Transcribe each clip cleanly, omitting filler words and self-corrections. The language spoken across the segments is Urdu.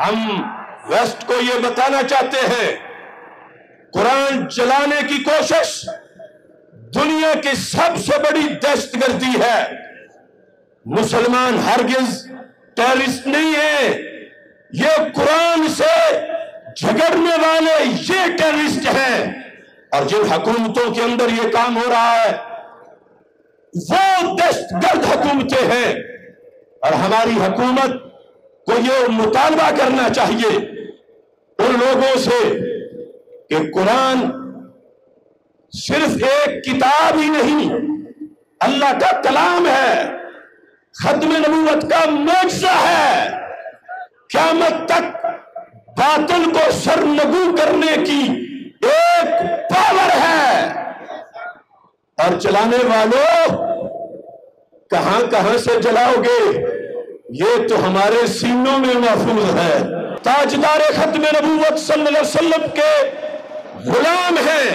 ہم ویسٹ کو یہ بتانا چاہتے ہیں قرآن چلانے کی کوشش دنیا کی سب سے بڑی دہشت گردی ہے. مسلمان ہرگز ٹیررسٹ نہیں ہے، یہ قرآن سے جھگڑنے والے یہ ٹیررسٹ ہیں. اور جن حکومتوں کے اندر یہ کام ہو رہا ہے وہ دہشت گرد حکومتیں ہیں. اور ہماری حکومت کو یہ مطالبہ کرنا چاہیے ان لوگوں سے کہ قرآن صرف ایک کتاب ہی نہیں، اللہ کا کلام ہے، ختم نبوت کا معجزہ ہے، قیامت تک باطل کو سرنگو کرنے کی ایک پاور ہے. اور چلانے والوں کہاں کہاں سے جلاؤ گے یہ تو ہمارے سینوں میں محفوظ ہے. تاجدار ختم نبوت صلی اللہ علیہ وسلم کے غلام ہیں،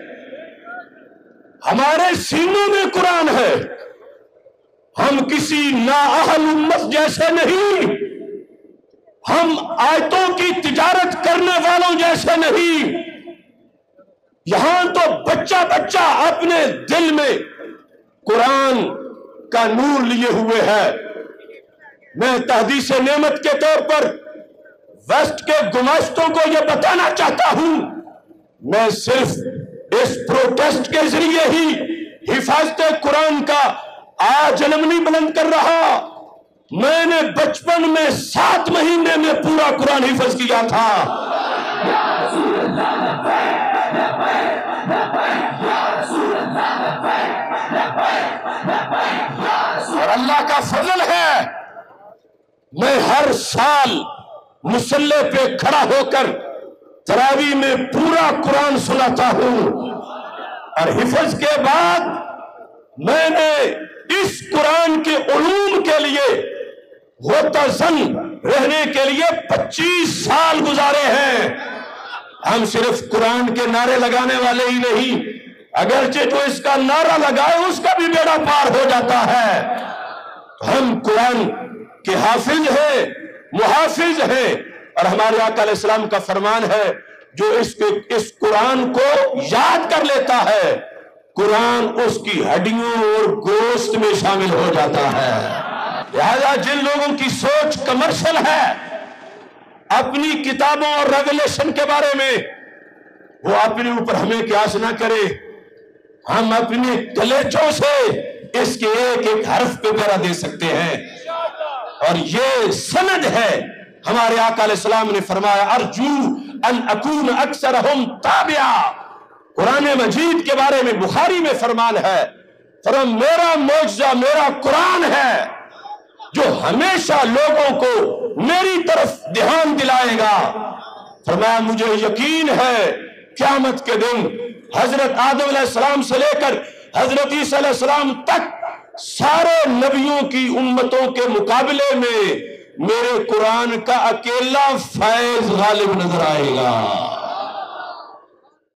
ہمارے سینوں میں قرآن ہے. ہم کسی نااہل امت جیسے نہیں، ہم آیتوں کی تجارت کرنے والوں جیسے نہیں. یہاں تو بچہ بچہ اپنے دل میں قرآن کا نور لیے ہوئے ہے. میں تحدیث نعمت کے طور پر ویسٹ کے گماشتوں کو یہ بتانا چاہتا ہوں، میں صرف اس پروٹیسٹ کے ذریعے ہی حفاظت قرآن کا آج علم نہیں بلند کر رہا. میں نے بچپن میں 7 مہینے میں پورا قرآن حفظ کیا تھا. اور اللہ کا فضل ہے میں ہر سال مصلی پہ کھڑا ہو کر تراویح میں پورا قرآن سناتا ہوں. اور حفظ کے بعد میں نے اس قرآن کے علوم کے لیے غوطہ زن رہنے کے لیے 25 سال گزارے ہیں. ہم صرف قرآن کے نعرے لگانے والے ہی نہیں، اگرچہ جو اس کا نعرہ لگائے اس کا بھی بیڑا پار ہو جاتا ہے. ہم قرآن کے حافظ ہیں، محافظ ہیں. اور ہمارے آقا علیہ السلام کا فرمان ہے جو اس قرآن کو یاد کر لیتا ہے قرآن اس کی ہڈیوں اور گوشت میں شامل ہو جاتا ہے. لہذا جن لوگوں کی سوچ کمرشل ہے اپنی کتابوں اور ریولیشن کے بارے میں، وہ اپنے اوپر ہمیں قیاس نہ کرے. ہم اپنے کلیچوں سے اس کے ایک ایک حرف پہ پہرا دے سکتے ہیں. اور یہ سند ہے، ہمارے آقا علیہ السلام نے فرمایا ارجو ان اکون اکثرہم تابعا. قرآن مجید کے بارے میں بخاری میں فرمان ہے، فرمان میرا معجزہ میرا قرآن ہے جو ہمیشہ لوگوں کو میری طرف دھیان دلائے گا. فرمایا مجھے یقین ہے قیامت کے دن حضرت آدم علیہ السلام سے لے کر حضرت عیسیٰ علیہ السلام تک سارے نبیوں کی امتوں کے مقابلے میں میرے قرآن کا اکیلا فیض غالب نظر آئے گا.